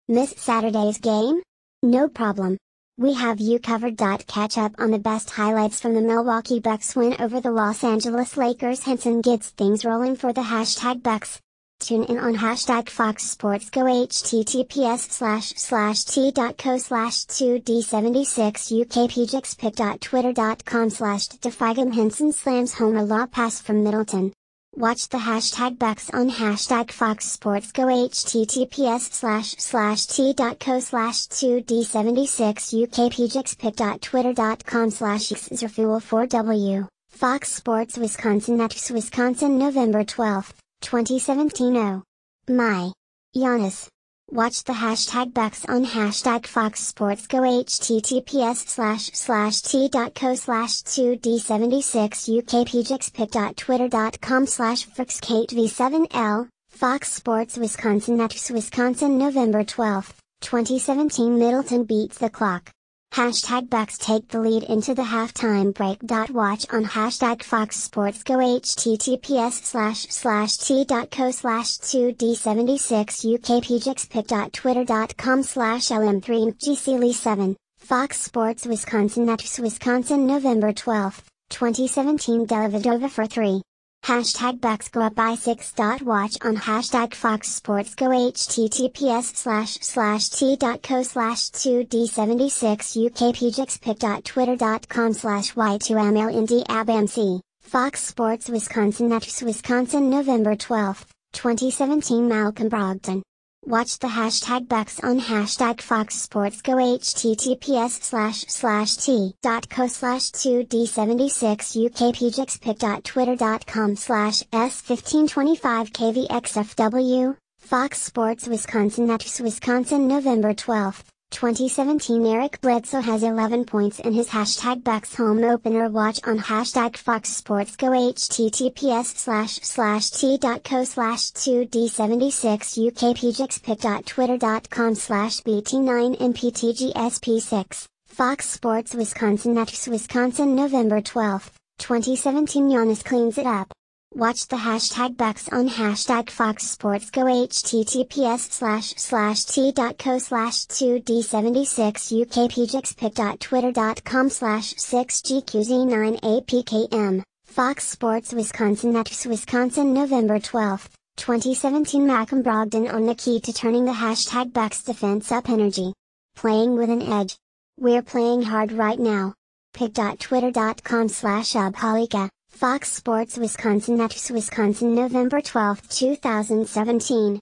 Miss Saturday's game? No problem. We have you covered. Catch up on the best highlights from the Milwaukee Bucks win over the Los Angeles Lakers. Henson gets things rolling for the #Bucks. Tune in on #Fox Sports Go https://t.co/2d76 ukpjxpic.twitter.com/defigum. Henson slams homer law pass from Middleton. Watch the #Bucks on #Fox Sports Go https://t.co/2d76 ukpjxpic.twitter.com/xzerfuel4w. Fox Sports Wisconsin at Wisconsin November 12, 2017. Oh my. Giannis. Watch the #Bucks on #Fox Sports Go https://t.co/2d76 ukpjxpic.twitter.com/frixkate7l. Fox Sports Wisconsin at Wisconsin November 12, 2017. Middleton beats the clock. #Bucks take the lead into the halftime break. Watch on #Fox Sports Go https://t.co/2d76 ukpjxpic.twitter.com/lm3gcl7. Fox Sports Wisconsin at Wisconsin November 12, 2017. Dellavedova for 3. #Bucks go up by 6. Watch on #Fox Sports Go https://t.co/2d76 ukpjxpic.twitter.com/y2mlndabmc. Fox Sports Wisconsin at Wisconsin November 12, 2017. Malcolm Brogdon. Watch the #Bucks on #Fox Sports Go https://t.co/2d76 ukpjxpic.twitter.com/s1525kvxfw. Fox Sports Wisconsin at Wisconsin November 12, 2017. Eric Bledsoe has 11 points in his #Bucks home opener. Watch on #Fox Sports Go https://t.co/2d76 ukpjxpic.twitter.com/bt9mptgsp6. Fox Sports Wisconsin at Wisconsin November 12, 2017. Giannis cleans it up. Watch the #Bucks on #Fox Sports Go https://t.co/2d76 ukpjxpic.twitter.com/6gqz9apkm. Fox Sports Wisconsin at Wisconsin November 12, 2017. Malcolm Brogdon on the key to turning the #Bucks defense up. Energy. Playing with an edge. We're playing hard right now. pic.twitter.com/ubholika. Fox Sports Wisconsin at Wisconsin November 12, 2017.